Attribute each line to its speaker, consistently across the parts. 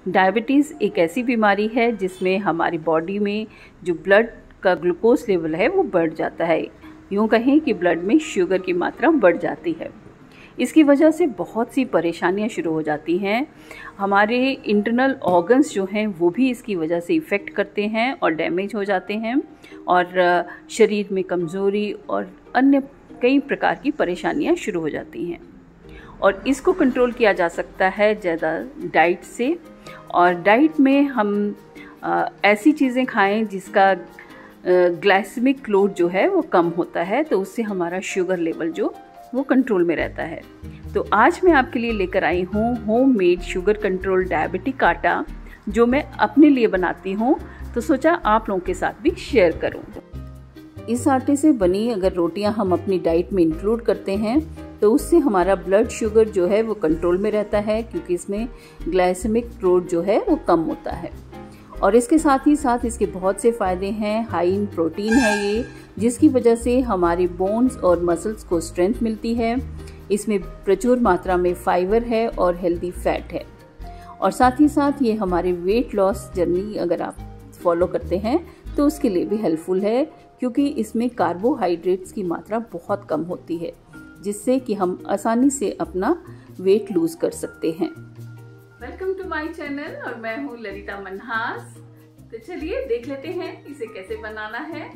Speaker 1: Diabetes एक ऐसी बीमारी है जिसमें हमारी बॉडी में जो ब्लड का ग्लूकोज लेवल है वो बढ़ जाता है। यूँ कहें कि ब्लड में शुगर की मात्रा बढ़ जाती है। इसकी वजह से बहुत सी परेशानियां शुरू हो जाती हैं। हमारे इंटरनल ऑर्गन्स जो हैं वो भी इसकी वजह से इफ़ेक्ट करते हैं और डैमेज हो जाते हैं और शरीर में कमज़ोरी और अन्य कई प्रकार की परेशानियां शुरू हो जाती हैं। और इसको कंट्रोल किया जा सकता है ज़्यादा डाइट से। और डाइट में हम ऐसी चीज़ें खाएं जिसका ग्लाइसेमिक लोड जो है वो कम होता है, तो उससे हमारा शुगर लेवल जो वो कंट्रोल में रहता है। तो आज मैं आपके लिए लेकर आई हूँ होममेड शुगर कंट्रोल डायबिटिक आटा, जो मैं अपने लिए बनाती हूँ, तो सोचा आप लोगों के साथ भी शेयर करूँ। इस आटे से बनी अगर रोटियां हम अपनी डाइट में इंक्लूड करते हैं तो उससे हमारा ब्लड शुगर जो है वो कंट्रोल में रहता है, क्योंकि इसमें ग्लाइसेमिक लोड जो है वो कम होता है। और इसके साथ ही साथ इसके बहुत से फ़ायदे हैं। हाई इन प्रोटीन है ये, जिसकी वजह से हमारे बोन्स और मसल्स को स्ट्रेंथ मिलती है। इसमें प्रचुर मात्रा में फाइबर है और हेल्दी फैट है। और साथ ही साथ ये हमारे वेट लॉस जर्नी अगर आप फॉलो करते हैं तो उसके लिए भी हेल्पफुल है, क्योंकि इसमें कार्बोहाइड्रेट्स की मात्रा बहुत कम होती है, जिससे कि हम आसानी से अपना वेट लूज कर सकते हैं। वेलकम टू माय चैनल और मैं हूँ ललिता मनहास। तो चलिए देख लेते हैं इसे कैसे बनाना है।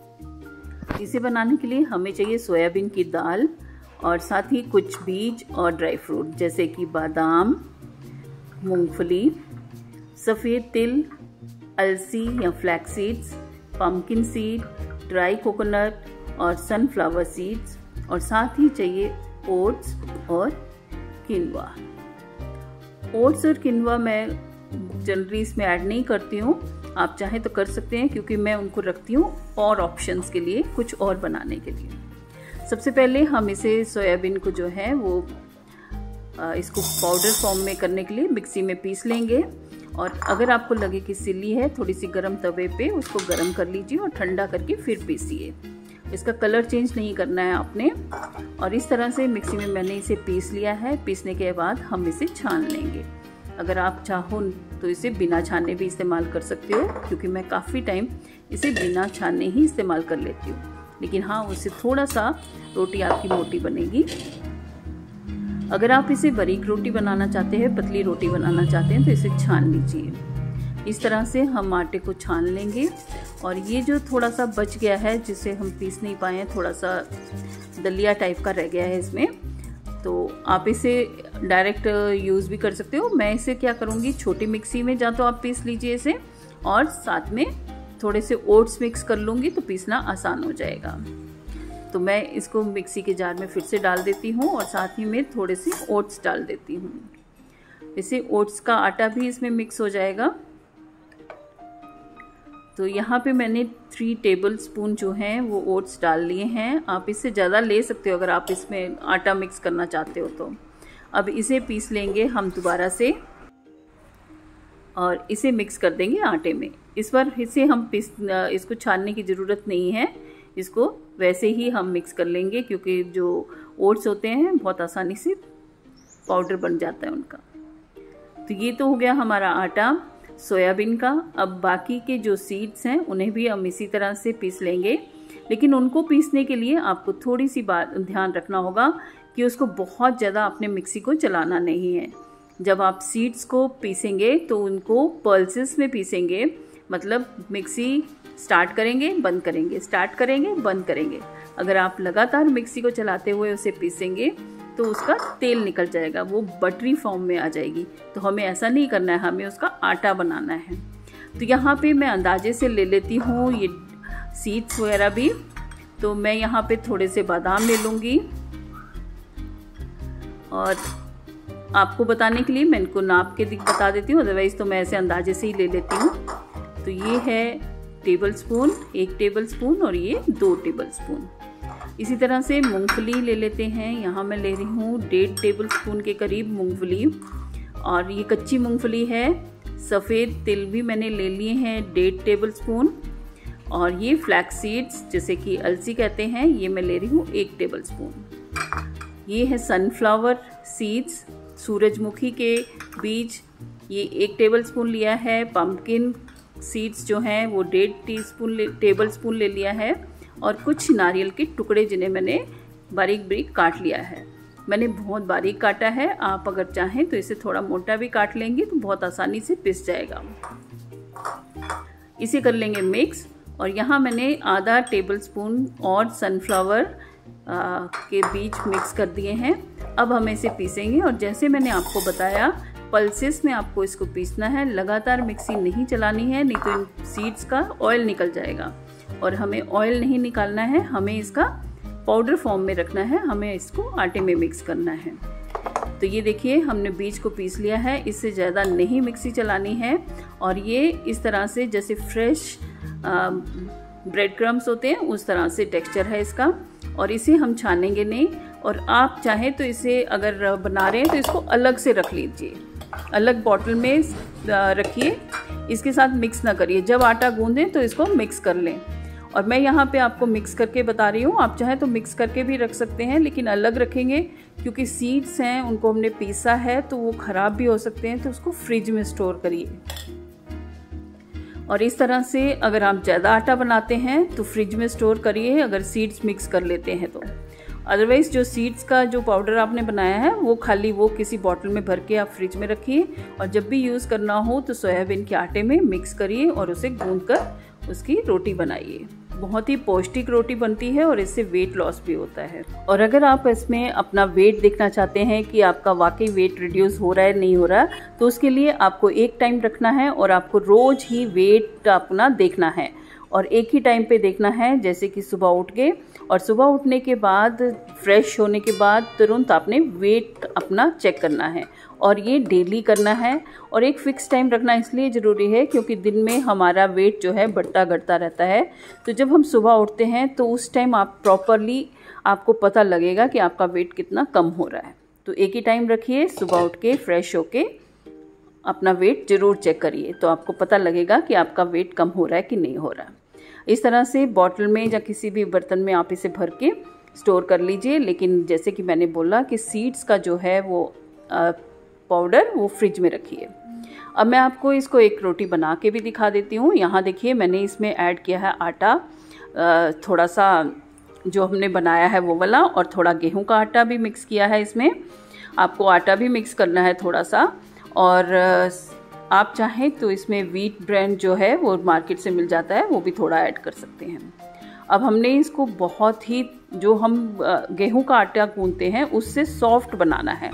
Speaker 1: इसे बनाने के लिए हमें चाहिए सोयाबीन की दाल और साथ ही कुछ बीज और ड्राई फ्रूट जैसे कि बादाम, मूंगफली, सफ़ेद तिल, अलसी या flax seeds, pumpkin seed, dry coconut और सनफ्लावर सीड्स, और साथ ही चाहिए ओट्स और किनवा। ओट्स और किनवा मैं जनरली इसमें ऐड नहीं करती हूँ, आप चाहें तो कर सकते हैं, क्योंकि मैं उनको रखती हूँ और ऑप्शंस के लिए, कुछ और बनाने के लिए। सबसे पहले हम इसे सोयाबीन को जो है वो इसको पाउडर फॉर्म में करने के लिए मिक्सी में पीस लेंगे। और अगर आपको लगे कि सिली है, थोड़ी सी गर्म तवे पे उसको गर्म कर लीजिए और ठंडा करके फिर पीसिए। इसका कलर चेंज नहीं करना है आपने। और इस तरह से मिक्सी में मैंने इसे पीस लिया है। पीसने के बाद हम इसे छान लेंगे। अगर आप चाहो तो इसे बिना छाने भी इस्तेमाल कर सकते हो, क्योंकि मैं काफ़ी टाइम इसे बिना छाने ही इस्तेमाल कर लेती हूँ। लेकिन हाँ, उससे थोड़ा सा रोटी आपकी मोटी बनेगी। अगर आप इसे बारीक रोटी बनाना चाहते हैं, पतली रोटी बनाना चाहते हैं, तो इसे छान लीजिए। इस तरह से हम आटे को छान लेंगे। और ये जो थोड़ा सा बच गया है, जिसे हम पीस नहीं पाए हैं, थोड़ा सा दलिया टाइप का रह गया है इसमें, तो आप इसे डायरेक्ट यूज़ भी कर सकते हो। मैं इसे क्या करूँगी, छोटी मिक्सी में या तो आप पीस लीजिए इसे, और साथ में थोड़े से ओट्स मिक्स कर लूँगी तो पीसना आसान हो जाएगा। तो मैं इसको मिक्सी के जार में फिर से डाल देती हूँ और साथ ही में थोड़े से ओट्स डाल देती हूँ। इससे ओट्स का आटा भी इसमें मिक्स हो जाएगा। तो यहाँ पे मैंने 3 टेबल स्पून जो हैं वो ओट्स डाल लिए हैं। आप इससे ज़्यादा ले सकते हो अगर आप इसमें आटा मिक्स करना चाहते हो तो। अब इसे पीस लेंगे हम दोबारा से और इसे मिक्स कर देंगे आटे में। इस बार इसे हम इसको छानने की ज़रूरत नहीं है, इसको वैसे ही हम मिक्स कर लेंगे, क्योंकि जो ओट्स होते हैं बहुत आसानी से पाउडर बन जाता है उनका। तो ये तो हो गया हमारा आटा सोयाबीन का। अब बाकी के जो सीड्स हैं उन्हें भी हम इसी तरह से पीस लेंगे। लेकिन उनको पीसने के लिए आपको थोड़ी सी बात ध्यान रखना होगा कि उसको बहुत ज़्यादा अपने मिक्सी को चलाना नहीं है। जब आप सीड्स को पीसेंगे तो उनको पल्सेस में पीसेंगे, मतलब मिक्सी स्टार्ट करेंगे बंद करेंगे, स्टार्ट करेंगे बंद करेंगे। अगर आप लगातार मिक्सी को चलाते हुए उसे पीसेंगे तो उसका तेल निकल जाएगा, वो बटरी फॉर्म में आ जाएगी। तो हमें ऐसा नहीं करना है, हमें उसका आटा बनाना है। तो यहाँ पे मैं अंदाजे से ले लेती हूँ ये सीड्स वगैरह भी। तो मैं यहाँ पे थोड़े से बादाम ले लूँगी, और आपको बताने के लिए मैं इनको नाप के बता देती हूँ, अदरवाइज़ तो मैं ऐसे अंदाजे से ही ले लेती हूँ। तो ये है टेबल स्पून, 1 टेबल स्पून, और ये 2 टेबल स्पून। इसी तरह से मूंगफली ले लेते हैं। यहाँ मैं ले रही हूँ 1.5 टेबल स्पून के करीब मूंगफली, और ये कच्ची मूंगफली है। सफ़ेद तिल भी मैंने ले लिए हैं 1.5 टेबल स्पून, और ये फ्लैक्स सीड्स जैसे कि अलसी कहते हैं, ये मैं ले रही हूँ 1 टेबल स्पून। ये है सनफ्लावर सीड्स, सूरजमुखी के बीज ये 1 टेबलस्पून लिया है। पम्पकिन सीड्स जो हैं वो 1.5 टेबलस्पून ले लिया है। और कुछ नारियल के टुकड़े जिन्हें मैंने बारीक बारीक काट लिया है। मैंने बहुत बारीक काटा है, आप अगर चाहें तो इसे थोड़ा मोटा भी काट लेंगे तो बहुत आसानी से पिस जाएगा। इसे कर लेंगे मिक्स। और यहाँ मैंने आधा टेबलस्पून और सनफ्लावर के बीज मिक्स कर दिए हैं। अब हम इसे पीसेंगे और जैसे मैंने आपको बताया पल्सेस में आपको इसको पीसना है, लगातार मिक्सी नहीं चलानी है, नहीं तो इन सीड्स का ऑयल निकल जाएगा। और हमें ऑयल नहीं निकालना है, हमें इसका पाउडर फॉर्म में रखना है, हमें इसको आटे में मिक्स करना है। तो ये देखिए हमने बीज को पीस लिया है, इससे ज़्यादा नहीं मिक्सी चलानी है। और ये इस तरह से जैसे फ्रेश ब्रेड क्रम्स होते हैं उस तरह से टेक्सचर है इसका। और इसे हम छानेंगे नहीं। और आप चाहें तो इसे अगर बना रहे हैं तो इसको अलग से रख लीजिए, अलग बॉटल में रखिए, इसके साथ मिक्स ना करिए। जब आटा गूंदें तो इसको मिक्स कर लें। और मैं यहाँ पे आपको मिक्स करके बता रही हूँ, आप चाहें तो मिक्स करके भी रख सकते हैं, लेकिन अलग रखेंगे क्योंकि सीड्स हैं उनको हमने पीसा है तो वो ख़राब भी हो सकते हैं, तो उसको फ्रिज में स्टोर करिए। और इस तरह से अगर आप ज़्यादा आटा बनाते हैं तो फ्रिज में स्टोर करिए, अगर सीड्स मिक्स कर लेते हैं तो। अदरवाइज़ जो सीड्स का जो पाउडर आपने बनाया है वो खाली वो किसी बॉटल में भर के आप फ्रिज में रखिए। और जब भी यूज़ करना हो तो सोयाबीन के आटे में मिक्स करिए और उसे गूंथकर उसकी रोटी बनाइए। बहुत ही पौष्टिक रोटी बनती है और इससे वेट लॉस भी होता है। और अगर आप इसमें अपना वेट देखना चाहते हैं कि आपका वाकई वेट रिड्यूस हो रहा है नहीं हो रहा, तो उसके लिए आपको एक टाइम रखना है और आपको रोज़ ही वेट अपना देखना है। और एक ही टाइम पे देखना है, जैसे कि सुबह उठ के, और सुबह उठने के बाद फ्रेश होने के बाद तुरंत आपने वेट अपना चेक करना है। और ये डेली करना है। और एक फ़िक्स टाइम रखना इसलिए ज़रूरी है क्योंकि दिन में हमारा वेट जो है बढ़ता घटता रहता है। तो जब हम सुबह उठते हैं तो उस टाइम आप प्रॉपरली आपको पता लगेगा कि आपका वेट कितना कम हो रहा है। तो एक ही टाइम रखिए, सुबह उठ के फ्रेश होके अपना वेट ज़रूर चेक करिए, तो आपको पता लगेगा कि आपका वेट कम हो रहा है कि नहीं हो रहा है। इस तरह से बॉटल में या किसी भी बर्तन में आप इसे भर के स्टोर कर लीजिए। लेकिन जैसे कि मैंने बोला कि सीड्स का जो है वो पाउडर वो फ्रिज में रखिए। अब मैं आपको इसको एक रोटी बना के भी दिखा देती हूँ। यहाँ देखिए मैंने इसमें ऐड किया है आटा, थोड़ा सा जो हमने बनाया है वो वाला, और थोड़ा गेहूं का आटा भी मिक्स किया है इसमें। आपको आटा भी मिक्स करना है थोड़ा सा। और आप चाहें तो इसमें व्हीट ब्रांड जो है वो मार्केट से मिल जाता है, वो भी थोड़ा ऐड कर सकते हैं। अब हमने इसको बहुत ही, जो हम गेहूं का आटा गूंथते हैं उससे सॉफ्ट बनाना है,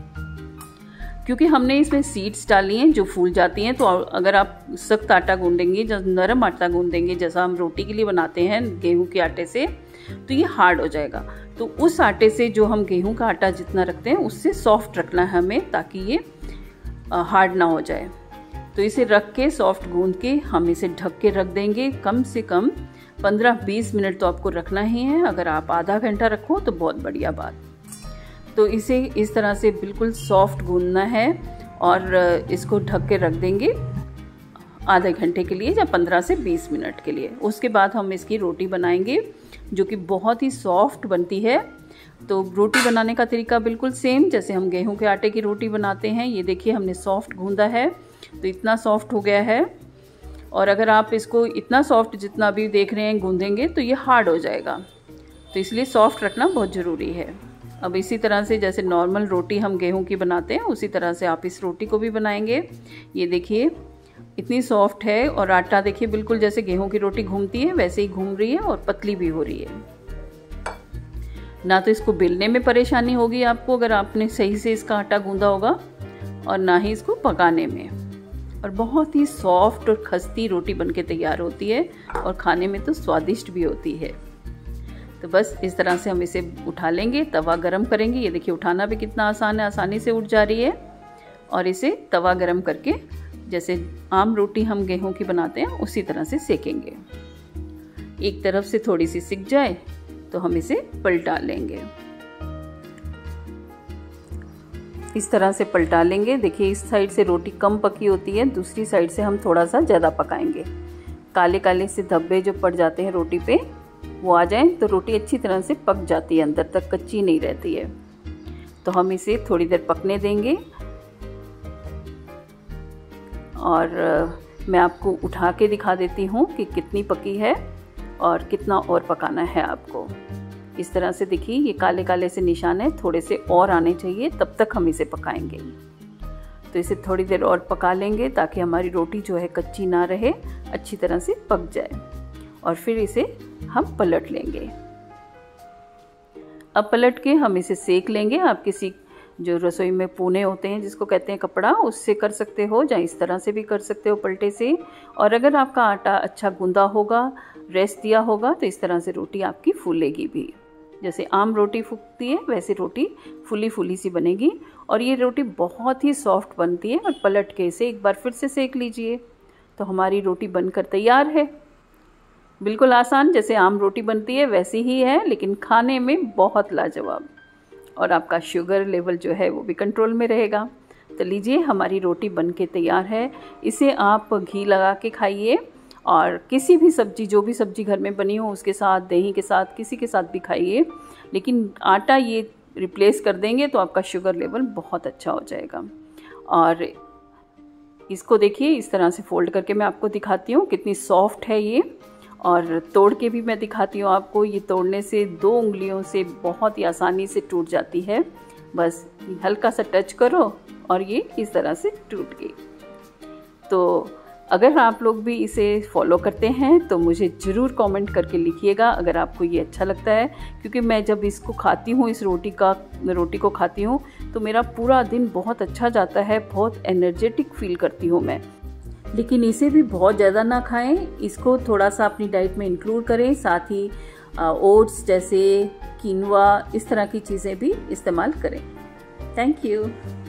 Speaker 1: क्योंकि हमने इसमें सीड्स डाली हैं जो फूल जाती हैं। तो अगर आप सख्त आटा गूंदेंगे, जब नरम आटा गूंदेंगे जैसा हम रोटी के लिए बनाते हैं गेहूं के आटे से, तो ये हार्ड हो जाएगा। तो उस आटे से जो हम गेहूं का आटा जितना रखते हैं उससे सॉफ्ट रखना है हमें, ताकि ये हार्ड ना हो जाए। तो इसे रख के सॉफ्ट गूंद के हम इसे ढक के रख देंगे। कम से कम 15-20 मिनट तो आपको रखना ही है। अगर आप आधा घंटा रखो तो बहुत बढ़िया बात। तो इसे इस तरह से बिल्कुल सॉफ्ट गूंदना है और इसको ढक के रख देंगे आधे घंटे के लिए या 15 से 20 मिनट के लिए। उसके बाद हम इसकी रोटी बनाएंगे जो कि बहुत ही सॉफ्ट बनती है। तो रोटी बनाने का तरीका बिल्कुल सेम जैसे हम गेहूं के आटे की रोटी बनाते हैं। ये देखिए हमने सॉफ्ट गूंदा है, तो इतना सॉफ्ट हो गया है। और अगर आप इसको इतना सॉफ्ट जितना भी देख रहे हैं गूंदेंगे तो ये हार्ड हो जाएगा, तो इसलिए सॉफ्ट रखना बहुत ज़रूरी है। अब इसी तरह से जैसे नॉर्मल रोटी हम गेहूं की बनाते हैं उसी तरह से आप इस रोटी को भी बनाएंगे। ये देखिए इतनी सॉफ्ट है और आटा देखिए बिल्कुल जैसे गेहूं की रोटी घूमती है वैसे ही घूम रही है और पतली भी हो रही है। ना तो इसको बेलने में परेशानी होगी आपको अगर आपने सही से इसका आटा गूंदा होगा, और ना ही इसको पकाने में। और बहुत ही सॉफ्ट और खस्ती रोटी बनके तैयार होती है और खाने में तो स्वादिष्ट भी होती है। तो बस इस तरह से हम इसे उठा लेंगे, तवा गरम करेंगे। ये देखिए उठाना भी कितना आसान है, आसानी से उठ जा रही है। और इसे तवा गरम करके जैसे आम रोटी हम गेहूं की बनाते हैं उसी तरह से सेकेंगे। एक तरफ से थोड़ी सी सिक जाए तो हम इसे पलटा लेंगे। इस तरह से पलटा लेंगे। देखिए इस साइड से रोटी कम पकी होती है, दूसरी साइड से हम थोड़ा सा ज़्यादा पकाएंगे। काले काले से धब्बे जो पड़ जाते हैं रोटी पे वो आ जाएं तो रोटी अच्छी तरह से पक जाती है, अंदर तक कच्ची नहीं रहती है। तो हम इसे थोड़ी देर पकने देंगे। और मैं आपको उठा के दिखा देती हूँ कि कितनी पकी है और कितना और पकाना है आपको। इस तरह से देखिए ये काले काले से निशान है, थोड़े से और आने चाहिए, तब तक हम इसे पकाएंगे। तो इसे थोड़ी देर और पका लेंगे ताकि हमारी रोटी जो है कच्ची ना रहे, अच्छी तरह से पक जाए। और फिर इसे हम पलट लेंगे। अब पलट के हम इसे सेक लेंगे। आप किसी जो रसोई में पूने होते हैं जिसको कहते हैं कपड़ा, उससे कर सकते हो, या इस तरह से भी कर सकते हो पलटे से। और अगर आपका आटा अच्छा गूंदा होगा, रेस्ट दिया होगा, तो इस तरह से रोटी आपकी फूलेगी भी। जैसे आम रोटी फूलती है वैसे रोटी फूली फूली सी बनेगी। और ये रोटी बहुत ही सॉफ्ट बनती है। और पलट के इसे एक बार फिर से सेक लीजिए तो हमारी रोटी बनकर तैयार है। बिल्कुल आसान, जैसे आम रोटी बनती है वैसी ही है, लेकिन खाने में बहुत लाजवाब। और आपका शुगर लेवल जो है वो भी कंट्रोल में रहेगा। तो लीजिए हमारी रोटी बनके तैयार है। इसे आप घी लगा के खाइए और किसी भी सब्जी, जो भी सब्जी घर में बनी हो उसके साथ, दही के साथ, किसी के साथ भी खाइए। लेकिन आटा ये रिप्लेस कर देंगे तो आपका शुगर लेवल बहुत अच्छा हो जाएगा। और इसको देखिए इस तरह से फोल्ड करके मैं आपको दिखाती हूँ कितनी सॉफ्ट है ये। और तोड़ के भी मैं दिखाती हूँ आपको। ये तोड़ने से 2 उंगलियों से बहुत ही आसानी से टूट जाती है। बस हल्का सा टच करो और ये इस तरह से टूट गई। तो अगर आप लोग भी इसे फॉलो करते हैं तो मुझे ज़रूर कमेंट करके लिखिएगा अगर आपको ये अच्छा लगता है। क्योंकि मैं जब इसको खाती हूँ, इस रोटी को खाती हूँ, तो मेरा पूरा दिन बहुत अच्छा जाता है, बहुत एनर्जेटिक फील करती हूँ मैं। लेकिन इसे भी बहुत ज़्यादा ना खाएं, इसको थोड़ा सा अपनी डाइट में इंक्लूड करें। साथ ही ओट्स जैसे कीनवा, इस तरह की चीज़ें भी इस्तेमाल करें। Thank you.